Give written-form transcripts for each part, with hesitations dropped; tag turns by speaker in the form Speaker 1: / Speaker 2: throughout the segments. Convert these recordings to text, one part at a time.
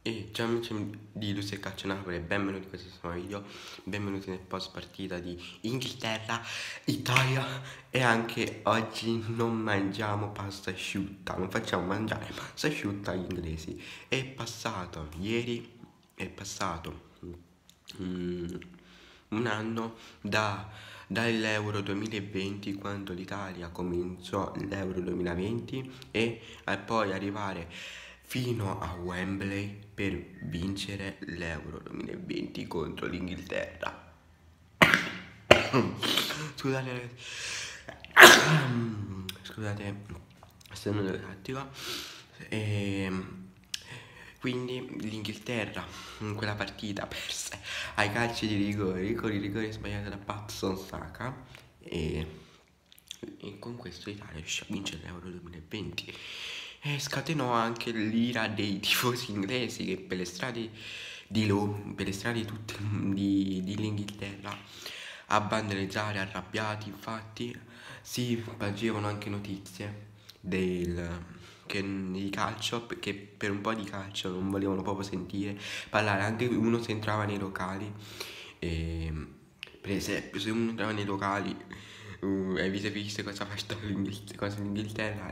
Speaker 1: E ciao amici di Luce Calcio Napoli, benvenuti in questo nuovo video, benvenuti nel post partita di Inghilterra, Italia e anche oggi non mangiamo pasta asciutta, non facciamo mangiare pasta asciutta agli inglesi. È passato un anno dall'Euro 2020 quando l'Italia cominciò l'Euro 2020 e a poi arrivare fino a Wembley per vincere l'Euro 2020 contro l'Inghilterra. Scusate, scusate, sono cattiva. E quindi l'Inghilterra in quella partita perse ai calci di rigore con il rigore sbagliato da Patson Saka e con questo l'Italia riuscì a vincere l'Euro 2020 e scatenò anche l'ira dei tifosi inglesi che per le strade per le strade tutte dell'Inghilterra a banderizzare arrabbiati. Infatti si facevano anche notizie di calcio, perché per un po' di calcio non volevano proprio sentire parlare. Anche uno se entrava nei locali e, per esempio, se uno entrava nei locali e vi visto cosa fa cosa in Inghilterra,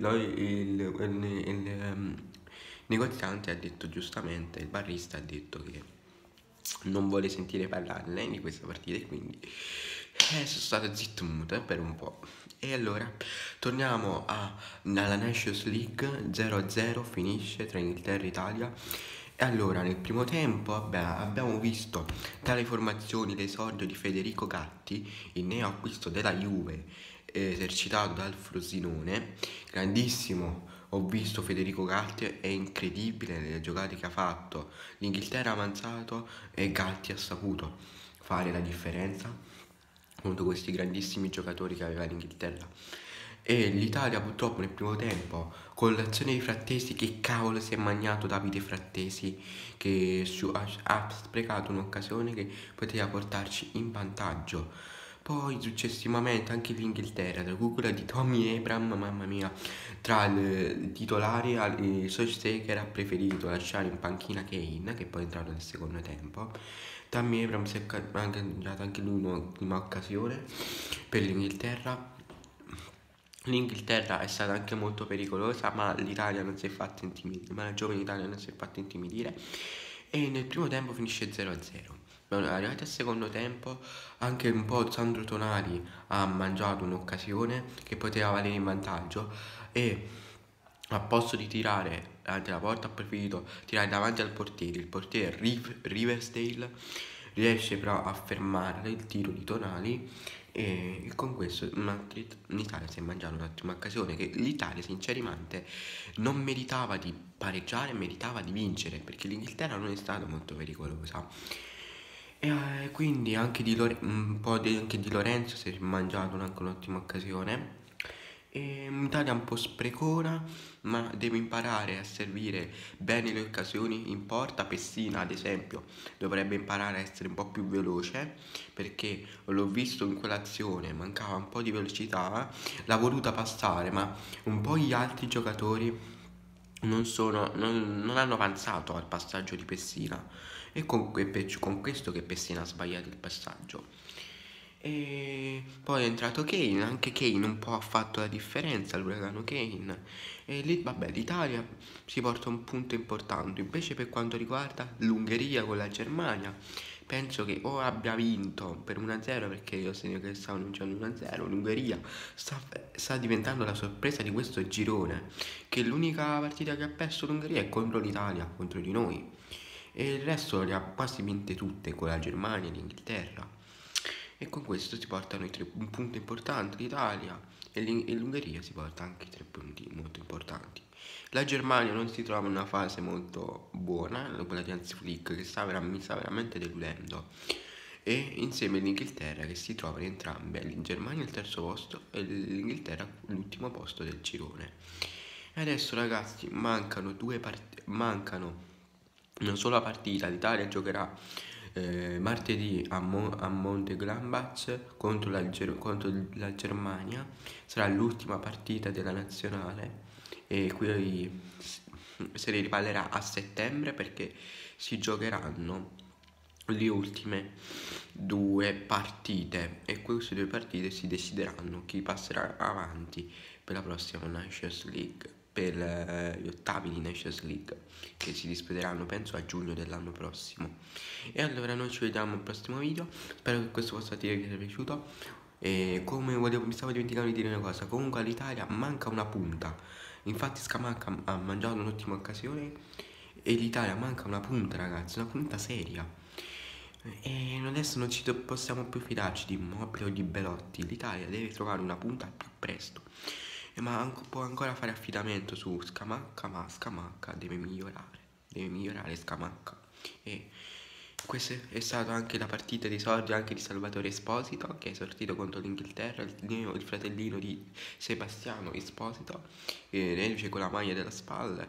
Speaker 1: il negoziante ha detto giustamente, il barista ha detto che non vuole sentire parlare né di questa partita e quindi sono stato zitto muto per un po'. E allora torniamo alla Nations League 0-0, finisce tra Inghilterra e Italia. E allora nel primo tempo abbiamo visto tale formazioni l'esordio di Federico Gatti, il neoacquisto della Juve, esercitato dal Frosinone. Grandissimo, ho visto Federico Gatti, è incredibile le giocate che ha fatto. L'Inghilterra ha avanzato e Gatti ha saputo fare la differenza contro questi grandissimi giocatori che aveva l'Inghilterra. E l'Italia purtroppo nel primo tempo, con l'azione di Frattesi, che cavolo si è magnato Davide Frattesi, che ha sprecato un'occasione che poteva portarci in vantaggio. Poi successivamente anche l'Inghilterra, tra cui quella di Tommy Abraham, mamma mia, tra i titolari Solskjaer ha preferito lasciare in panchina Kane, che poi è entrato nel secondo tempo. Tammy Abraham si è candidato anche lui in un'ultima occasione per l'Inghilterra. L'Inghilterra è stata anche molto pericolosa, ma l'Italia non si è fatta intimidire, ma la giovane Italia non si è fatta intimidire e nel primo tempo finisce 0-0. Arrivati al secondo tempo anche un po' Sandro Tonali ha mangiato un'occasione che poteva valere in vantaggio e a posto di tirare davanti alla porta ha preferito tirare davanti al portiere. Il portiere Riversdale riesce però a fermare il tiro di Tonali e con questo l'Italia si è mangiata un'ottima occasione che l'Italia sinceramente non meritava di pareggiare, meritava di vincere perché l'Inghilterra non è stata molto pericolosa. E quindi anche anche di Lorenzo si è mangiato anche un'ottima occasione. E l'Italia è un po' sprecona, ma deve imparare a servire bene le occasioni in porta. Pessina, ad esempio, dovrebbe imparare a essere un po' più veloce, perché l'ho visto in quell'azione, mancava un po' di velocità, l'ha voluta passare, ma un po' gli altri giocatori non hanno avanzato al passaggio di Pessina e con questo che Pessina ha sbagliato il passaggio. E poi è entrato Kane, anche Kane un po' ha fatto la differenza, l'uragano Kane. E lì, vabbè, l'Italia si porta un punto importante. Invece per quanto riguarda l'Ungheria con la Germania, penso che o abbia vinto per 1-0, perché io segno che stavano vincendo 1-0, l'Ungheria sta diventando la sorpresa di questo girone, che l'unica partita che ha perso l'Ungheria è contro l'Italia, contro di noi. E il resto le ha quasi vinte tutte con la Germania e l'Inghilterra. E con questo si portano un punto importante l'Italia e l'Ungheria si porta anche 3 punti molto importanti. La Germania non si trova in una fase molto buona, quella di Hans Flick, che mi sta veramente deludendo. E insieme all'Inghilterra che si trova in entrambe, in Germania al terzo posto e l'Inghilterra all'ultimo posto del girone. E adesso ragazzi mancano una sola partita. L'Italia giocherà martedì a Mönchengladbach contro la Germania. Sarà l'ultima partita della nazionale e qui se ne riparlerà a settembre, perché si giocheranno le ultime due partite e queste due partite si decideranno chi passerà avanti per la prossima Nations League, per gli ottavi di Nations League, che si disputeranno penso a giugno dell'anno prossimo. E allora noi ci vediamo al prossimo video, spero che questo vostro video vi sia piaciuto. E come mi stavo dimenticando di dire una cosa, comunque all'Italia manca una punta, infatti Scamacca ha mangiato un'ottima occasione e l'Italia manca una punta, ragazzi, una punta seria. E adesso non ci possiamo più fidarci di Immobile o di Belotti. L'Italia deve trovare una punta al più presto. Ma può ancora fare affidamento su Scamacca, ma Scamacca deve migliorare. Deve migliorare Scamacca. E questa è stata anche la partita di esordio anche di Salvatore Esposito, che è esordito contro l'Inghilterra, il fratellino di Sebastiano Esposito, reduce con la maglia della spalla.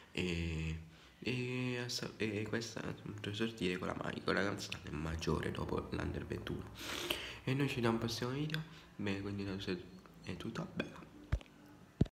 Speaker 1: E questa per sortire con la maglia, con la canzone maggiore dopo l'Under 21. E noi ci vediamo al prossimo video. Bene, quindi è tutto, bella.